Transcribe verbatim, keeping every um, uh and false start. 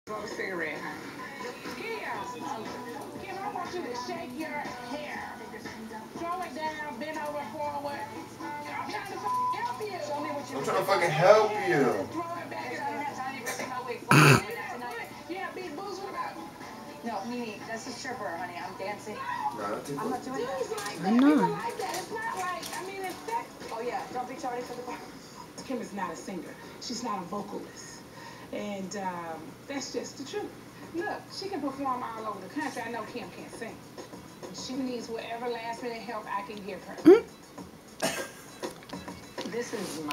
Roll a cigarette, honey. Kim, Kim, I want you to shake your hair. Throw it down, bend over forward. I'm trying to help you. Show me what you I'm trying to fucking help you. Throw it back. I don't have time to bring my wig forward. Yeah, big boots, what about? No, Mimi, that's a stripper, honey. I'm dancing. No, I don't think I'm not doing that. I'm not. Like that. It's not like, I mean, it's that. Oh, yeah. Don't be tardy for the bar. Kim is not a singer. She's not a vocalist. And um, that's just the truth. Look, she can perform all over the country. I know Kim can't sing. She needs whatever last minute help I can give her. Mm. This is my